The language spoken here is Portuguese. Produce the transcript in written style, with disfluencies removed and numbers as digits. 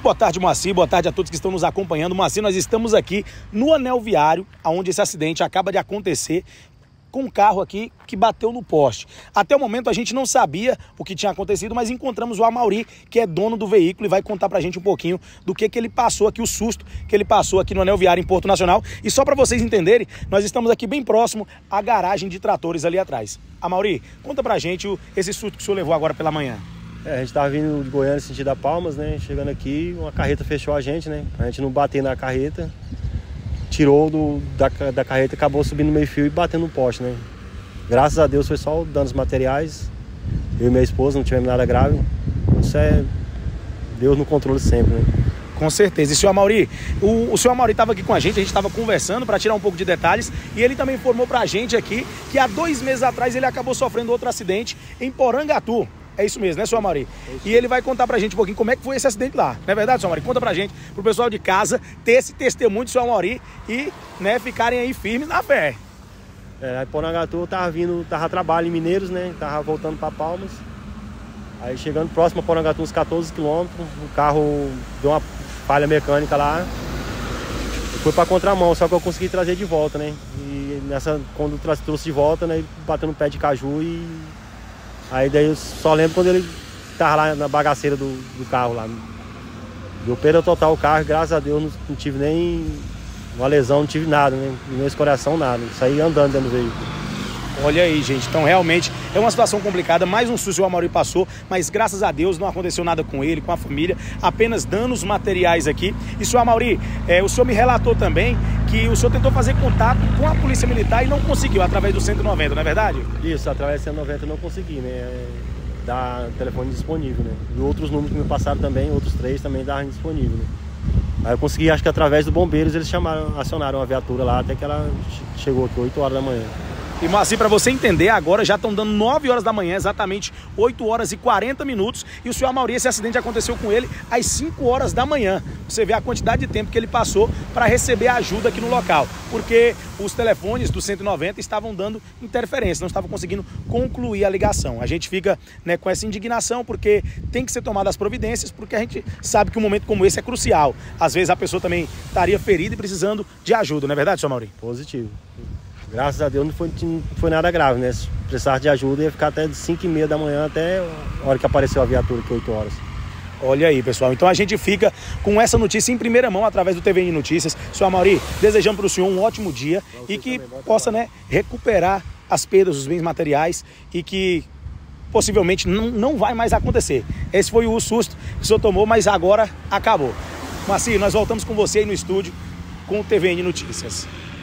boa tarde, Moacir, boa tarde a todos que estão nos acompanhando. Moacir, nós estamos aqui no anel viário, onde esse acidente acaba de acontecer, com um carro aqui que bateu no poste. Até o momento a gente não sabia o que tinha acontecido, mas encontramos o Amauri, que é dono do veículo, e vai contar pra gente um pouquinho do que ele passou aqui, o susto que ele passou aqui no anel viário em Porto Nacional. E só para vocês entenderem, nós estamos aqui bem próximo à garagem de tratores ali atrás. Amauri, conta pra gente esse susto que o senhor levou agora pela manhã. A gente tava vindo de Goiânia sentido a Palmas, né? Chegando aqui, uma carreta fechou a gente, né? A gente não bater na carreta, tirou da carreta, acabou subindo no meio fio e batendo no poste, né? Graças a Deus foi só danos materiais. Eu e minha esposa não tivemos nada grave. Isso é Deus no controle sempre, né? Com certeza. E senhor Amauri, o senhor Amauri estava aqui com a gente estava conversando para tirar um pouco de detalhes, e ele também informou para a gente aqui que há 2 meses atrás ele acabou sofrendo outro acidente em Porangatu. É isso mesmo, né, senhor Amauri? E ele vai contar pra gente um pouquinho como é que foi esse acidente lá. Não é verdade, senhor Amauri? Conta pra gente, pro pessoal de casa, ter esse testemunho do senhor Amauri e, né, ficarem aí firmes na fé. Aí Porangatu eu tava a trabalho em Mineiros, né? Tava voltando pra Palmas. Aí chegando próximo a Porangatu, uns 14 quilômetros, o carro deu uma falha mecânica lá. E foi pra contramão, só que eu consegui trazer de volta, né? E quando trouxe de volta, né, ele bateu no pé de caju e... Aí daí eu só lembro quando ele tava lá na bagaceira do carro lá. Deu perda total o carro, graças a Deus não tive nem uma lesão, não tive nada, né? Nem escoriação, nada. Saí andando dentro do veículo. Olha aí, gente, então realmente é uma situação complicada, mais um susto que o Amauri passou, mas graças a Deus não aconteceu nada com ele, com a família, apenas danos materiais aqui. E senhor Amauri, o senhor me relatou também que o senhor tentou fazer contato com a Polícia Militar e não conseguiu, através do 190, não é verdade? Isso, através do 190 eu não consegui, né? Dá telefone disponível, né? E outros números que me passaram também, outros 3 também davam disponível, né? Aí eu consegui, acho que através do bombeiros eles acionaram a viatura lá, até que ela chegou aqui 8 horas da manhã. E Moacir, para você entender, agora já estão dando 9 horas da manhã, exatamente 8 horas e 40 minutos, e o senhor Amauri, esse acidente aconteceu com ele às 5 horas da manhã. Você vê a quantidade de tempo que ele passou para receber ajuda aqui no local, porque os telefones do 190 estavam dando interferência, não estavam conseguindo concluir a ligação. A gente fica, né, com essa indignação, porque tem que ser tomadas as providências, porque a gente sabe que um momento como esse é crucial. Às vezes a pessoa também estaria ferida e precisando de ajuda, não é verdade, senhor Amauri? Positivo. Graças a Deus não foi nada grave, né? Se precisasse de ajuda, ia ficar até de 5h30 da manhã até a hora que apareceu a viatura, que 8 horas. Olha aí, pessoal. Então a gente fica com essa notícia em primeira mão através do TVN Notícias. Senhor Amauri, desejamos para o senhor um ótimo dia e que possa, né, recuperar as perdas, os bens materiais e que possivelmente não vai mais acontecer. Esse foi o susto que o senhor tomou, mas agora acabou. Moacir, nós voltamos com você aí no estúdio com o TVN Notícias.